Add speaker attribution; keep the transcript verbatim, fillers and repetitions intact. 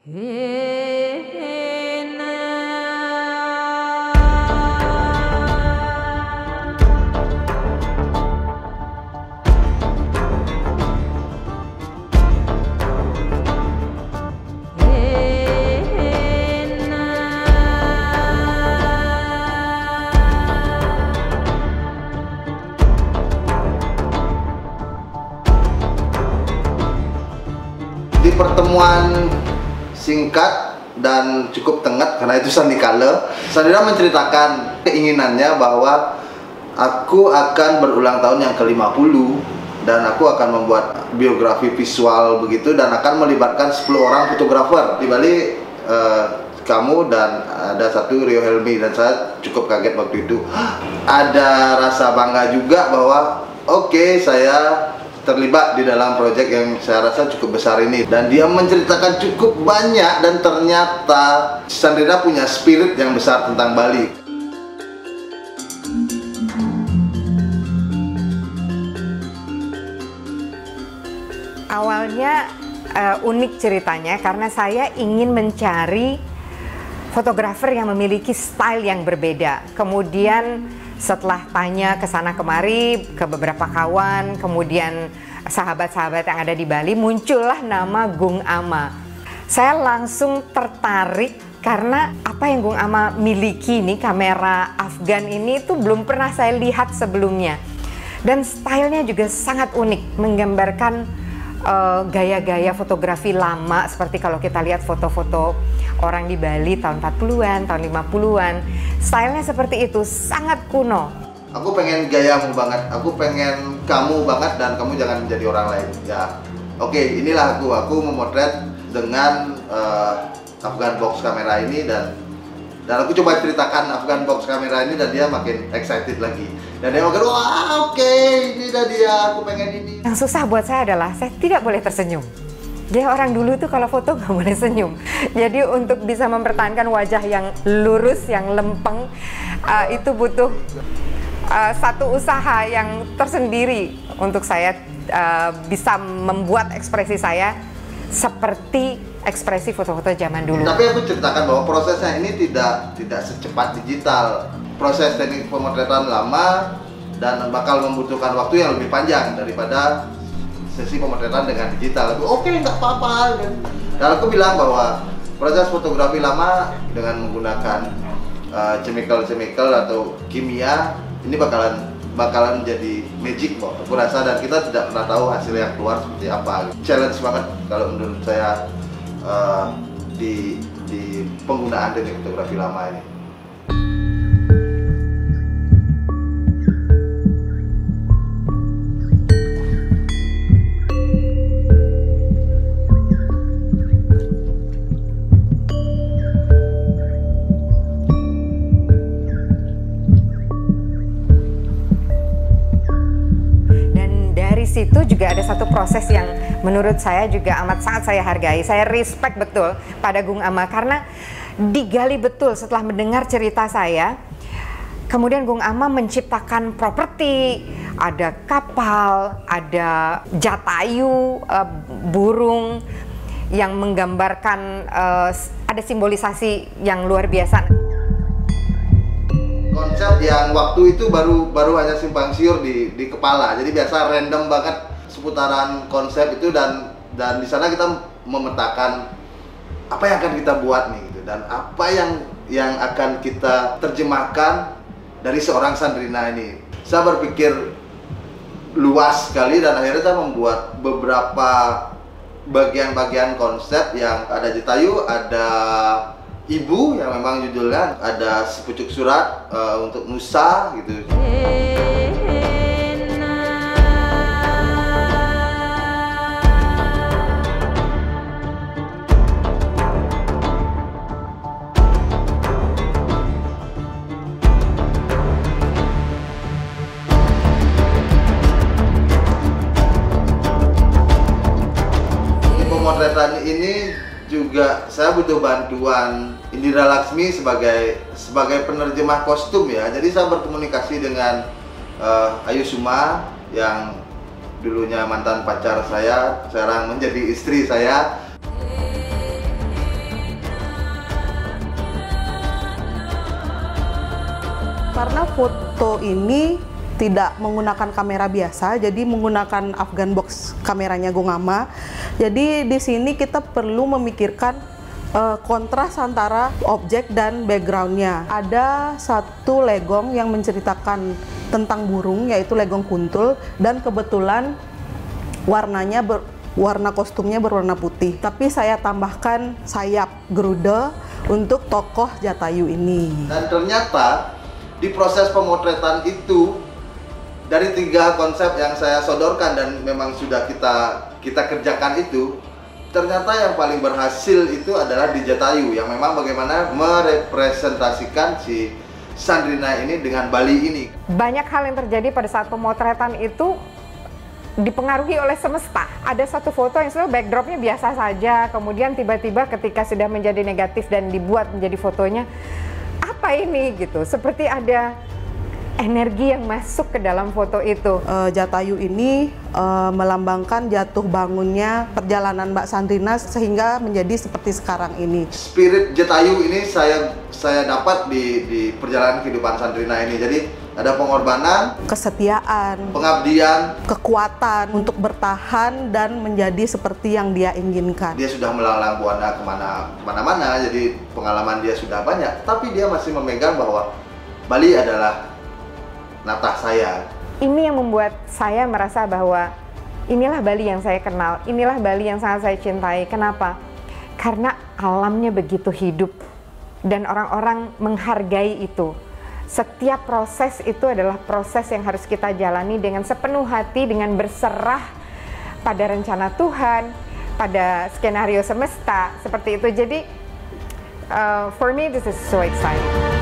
Speaker 1: Di pertemuan singkat dan cukup tengah karena itu sandikala, Sandrina menceritakan keinginannya bahwa aku akan berulang tahun yang ke lima puluh dan aku akan membuat biografi visual begitu dan akan melibatkan sepuluh orang fotografer. Di Bali eh, kamu dan ada satu Rio Helmi, dan saya cukup kaget waktu itu. Ada rasa bangga juga bahwa oke, okay, saya terlibat di dalam proyek yang saya rasa cukup besar ini, dan dia menceritakan cukup banyak dan ternyata Sandrina punya spirit yang besar tentang Bali.
Speaker 2: Awalnya uh, unik ceritanya karena saya ingin mencari fotografer yang memiliki style yang berbeda. Kemudian setelah tanya ke sana kemari ke beberapa kawan, kemudian sahabat-sahabat yang ada di Bali, muncullah nama Gung Ama. Saya langsung tertarik karena apa yang Gung Ama miliki nih, kamera Afgan ini tuh belum pernah saya lihat sebelumnya. Dan stylenya juga sangat unik, menggambarkan gaya-gaya uh, fotografi lama seperti kalau kita lihat foto-foto orang di Bali tahun empat puluhan, tahun lima puluhan. Stylenya seperti itu, sangat kuno.
Speaker 1: Aku pengen gayamu banget, aku pengen kamu banget, dan kamu jangan menjadi orang lain. Ya, oke, inilah aku. Aku memotret dengan uh, Afgan box kamera ini, dan dan aku coba ceritakan Afgan box kamera ini, dan dia makin excited lagi. Dan dia makin, wah oke, okay, ini dah dia, aku pengen ini.
Speaker 2: Yang susah buat saya adalah saya tidak boleh tersenyum. Jadi orang dulu tuh kalau foto nggak boleh senyum. Jadi untuk bisa mempertahankan wajah yang lurus, yang lempeng, uh, itu butuh uh, satu usaha yang tersendiri untuk saya uh, bisa membuat ekspresi saya seperti ekspresi foto-foto zaman dulu.
Speaker 1: Tapi aku ceritakan bahwa prosesnya ini tidak tidak secepat digital. Proses teknik pemotretan lama dan bakal membutuhkan waktu yang lebih panjang daripada sesi pemotretan dengan digital. Oke, okay, nggak apa-apa. Dan aku bilang bahwa proses fotografi lama dengan menggunakan chemical-chemical uh, atau kimia ini bakalan bakalan jadi magic kok, aku rasa, dan kita tidak pernah tahu hasil yang keluar seperti apa. Challenge banget kalau menurut saya uh, di di penggunaan teknik fotografi lama ini.
Speaker 2: Situ juga ada satu proses yang menurut saya juga amat sangat saya hargai. Saya respect betul pada Gung Ama karena digali betul setelah mendengar cerita saya. Kemudian Gung Ama menciptakan properti, ada kapal, ada jatayu, uh, burung yang menggambarkan uh, ada simbolisasi yang luar biasa.
Speaker 1: Konsep yang waktu itu baru baru hanya simpang siur di di kepala, jadi biasa random banget seputaran konsep itu, dan dan di sana kita memetakan apa yang akan kita buat nih gitu, dan apa yang yang akan kita terjemahkan dari seorang Sandrina ini. Saya berpikir luas sekali dan akhirnya saya membuat beberapa bagian-bagian konsep yang ada jatayu, ada ibu yang memang judulnya, ada sepucuk surat uh, untuk Musa gitu. Di pemotretan ini juga saya butuh bantuan Indira Laksmi sebagai sebagai penerjemah kostum ya. Jadi saya berkomunikasi dengan uh, Ayu Suma yang dulunya mantan pacar saya, sekarang menjadi istri saya.
Speaker 3: Karena foto ini tidak menggunakan kamera biasa, jadi menggunakan Afghan box kameranya Gongama. Jadi di sini kita perlu memikirkan uh, kontras antara objek dan backgroundnya. Ada satu legong yang menceritakan tentang burung, yaitu legong kuntul, dan kebetulan warnanya ber, warna kostumnya berwarna putih. Tapi saya tambahkan sayap Garuda untuk tokoh Jatayu ini. Dan
Speaker 1: ternyata di proses pemotretan itu, dari tiga konsep yang saya sodorkan dan memang sudah kita kita kerjakan itu, ternyata yang paling berhasil itu adalah di Jatayu, yang memang bagaimana merepresentasikan si Sandrina ini dengan Bali ini.
Speaker 2: Banyak hal yang terjadi pada saat pemotretan itu dipengaruhi oleh semesta. Ada satu foto yang sebenarnya backdropnya biasa saja, kemudian tiba-tiba ketika sudah menjadi negatif dan dibuat menjadi fotonya, apa ini gitu, seperti ada energi yang masuk ke dalam foto itu.
Speaker 3: Uh, Jatayu ini uh, melambangkan jatuh bangunnya perjalanan Mbak Sandrina sehingga menjadi seperti sekarang ini.
Speaker 1: Spirit Jatayu ini saya saya dapat di di perjalanan kehidupan Sandrina ini. Jadi ada pengorbanan,
Speaker 3: kesetiaan,
Speaker 1: pengabdian,
Speaker 3: kekuatan untuk bertahan dan menjadi seperti yang dia inginkan.
Speaker 1: Dia sudah melalang buana kemana kemana-mana, jadi pengalaman dia sudah banyak. Tapi dia masih memegang bahwa Bali adalah natah saya.
Speaker 2: Ini yang membuat saya merasa bahwa inilah Bali yang saya kenal, inilah Bali yang sangat saya cintai. Kenapa? Karena alamnya begitu hidup dan orang-orang menghargai itu. Setiap proses itu adalah proses yang harus kita jalani dengan sepenuh hati, dengan berserah pada rencana Tuhan, pada skenario semesta, seperti itu. Jadi, uh, for me this is so exciting.